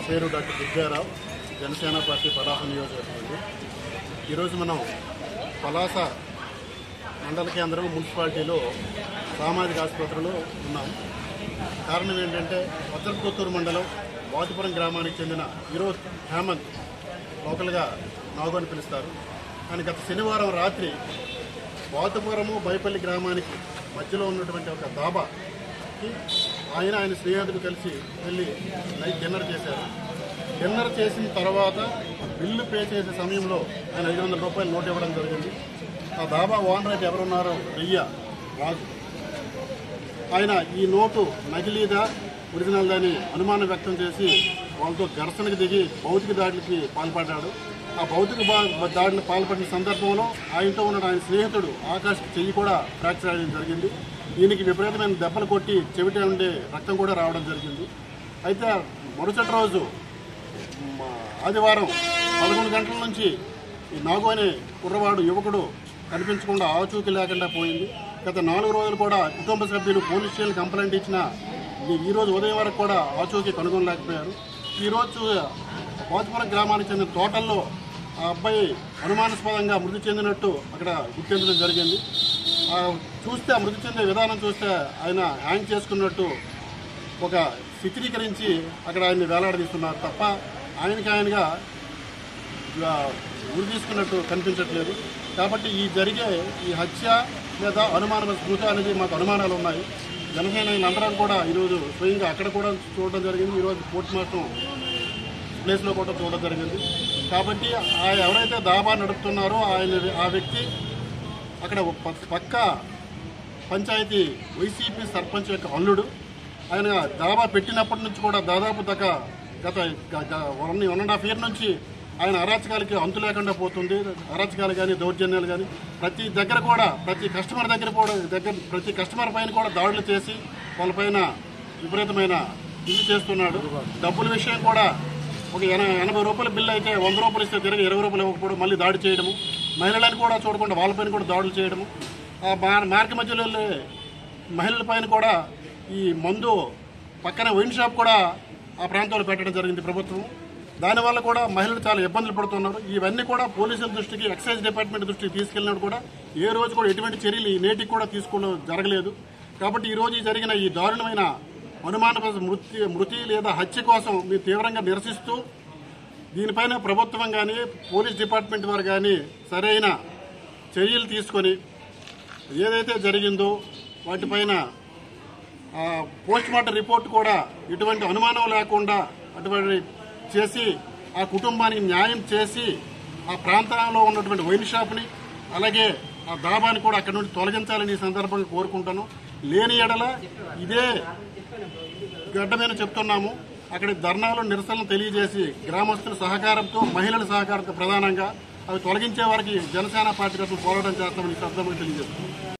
పేరు doctor Durgarao, Janasena party Palasa నియోజకవర్గం. ఈరోజు మనం పలాస మండల కేంద్రం మున్సిపాలిటీలో సామాజిక ఆసుపత్రిలో ఉన్నాం. కారణం ఏంటంటే వజ్రపుత్తూరు మండలం వాతిపురం గ్రామానికి చెందిన ఈరోజు హేమంత్, లోకల్గా నాగు అని పిలుస్తారు. కానీ గత శనివారం రాత్రి వాతుపురము బైపల్లి గ్రామానికి మధ్యలో ఉన్నటువంటి ఒక దాబాకి ఆయన స్నేహితుడు కలిసి వెళ్ళి నైట్ డిన్నర్ చేశారు. డిన్నర్ చేసిన తర్వాత బిల్లు పే చేసే సమయంలో ఆయన 500 రూపాయలు నోట్ ఇవ్వడం జరిగింది. ఆ దాబా ఓనర్ అయితే ఎవరున్నారో రాజు, ఆయన ఈ నోటు నకిలీదా ఒరిజినల్దా అని అనుమానం వ్యక్తం చేసి వాళ్ళతో ఘర్షణకు దిగి భౌతిక దాడులకి పాల్పడ్డాడు. ఆ భౌతిక దాడిని పాల్పడిన సందర్భంలో ఆయనతో ఉన్న ఆయన స్నేహితుడు ఆకాష్ చెయ్యి కూడా ఫ్రాక్చర్ అయ్యడం జరిగింది. దీనికి విపరీతమైన దెబ్బలు కొట్టి చెవిట ఉండే రక్తం కూడా రావడం జరిగింది. అయితే మరుసటి రోజు ఆదివారం 11 గంటల నుంచి ఈ నాగు అనే కుర్రవాడు యువకుడు కనిపించకుండా ఆచూకీ లేకుండా పోయింది. గత 4 రోజులు కూడా కుటుంబ సభ్యులు పోలీస్ స్టేషన్ కంప్లైంట్ ఇచ్చిన ఈరోజు ఉదయం వరకు కూడా ఆచూకీ కనుగొనలేకపోయారు. ఈరోజు వాతిపురం గ్రామానికి చెందిన తోటల్లో ఆ అబ్బాయి అనుమానాస్పదంగా మృతి చెందినట్టు అక్కడ గుర్తించడం జరిగింది. చూస్తే ఆ మృతి చెందే విధానం చూస్తే ఆయన హ్యాంగ్ చేసుకున్నట్టు ఒక చిత్రీకరించి అక్కడ ఆయన్ని వేలాడదీస్తున్నారు తప్ప ఆయనగా ఉరి తీసుకున్నట్టు కనిపించట్లేదు. కాబట్టి ఈ హత్య లేదా అనుమాన స్మృతి అనేది మాకు అనుమానాలు ఉన్నాయి. జనసేన అందరం కూడా ఈరోజు స్వయంగా అక్కడ కూడా చూడడం జరిగింది. ఈరోజు పోస్ట్ మార్టం ప్లేస్లో కూడా చూడడం జరిగింది. కాబట్టి ఎవరైతే దాబా నడుపుతున్నారో ఆ వ్యక్తి అక్కడ పక్క పంచాయతీ వైసీపీ సర్పంచ్ యొక్క అల్లుడు. ఆయన దాబా పెట్టినప్పటి నుంచి కూడా దాదాపు గత 1.5 year నుంచి ఆయన అరాచకాలకి అంతు లేకుండా పోతుంది. అరాచకాలు కానీ దౌర్జన్యాలు కానీ ప్రతి దగ్గర కూడా ప్రతి కస్టమర్ పైన కూడా దాడులు చేసి వాళ్ళపైన విపరీతమైన ఇది చేస్తున్నాడు. డబ్బుల విషయం కూడా ఒక 80 రూపాయల బిల్లు అయితే 100 రూపాయలు ఇస్తే తిరిగి 20 రూపాయలు ఇవ్వకపోవడం, మళ్ళీ దాడి చేయడము, మహిళలను కూడా చూడకుండా వాళ్ళపైన కూడా దాడులు చేయడము, మార్గ మధ్యలో వెళ్ళే మహిళల పైన కూడా ఈ మందు పక్కన వైన్ షాప్ కూడా ఆ ప్రాంతంలో పెట్టడం జరిగింది ప్రభుత్వం. దానివల్ల కూడా మహిళలు చాలా ఇబ్బందులు పడుతున్నారు. ఇవన్నీ కూడా పోలీసుల దృష్టికి, ఎక్సైజ్ డిపార్ట్మెంట్ దృష్టికి తీసుకెళ్ళినప్పుడు కూడా ఏ రోజు కూడా ఎటువంటి చర్యలు ఈ నేటికి కూడా తీసుకోవడం జరగలేదు. కాబట్టి ఈరోజు జరిగిన ఈ దారుణమైన అనుమానపద మృతి లేదా హత్య కోసం మేము తీవ్రంగా నిరసిస్తూ దీనిపైన ప్రభుత్వం కానీ పోలీస్ డిపార్ట్మెంట్ వారు కానీ సరైన చర్యలు తీసుకొని ఏదైతే జరిగిందో వాటిపైన పోస్ట్ మార్టం రిపోర్ట్ కూడా ఎటువంటి అనుమానం లేకుండా అటువంటి చేసి ఆ కుటుంబానికి న్యాయం చేసి ఆ ప్రాంతంలో ఉన్నటువంటి వైన్ షాప్ని అలాగే ఆ దాబాని కూడా అక్కడి నుండి తొలగించాలని ఈ సందర్భంగా కోరుకుంటాను. లేని ఎడల ఇదే గడ్డ మీద చెప్తున్నాము. అక్కడ ధర్నాలు నిరసనలు తెలియజేసి గ్రామస్తుల సహకారంతో, మహిళల సహకారంతో ప్రధానంగా అవి తొలగించే వారికి జనసేన పార్టీ తరఫున పోరాటం చేస్తామని సందర్భంగా తెలియజేస్తున్నాం.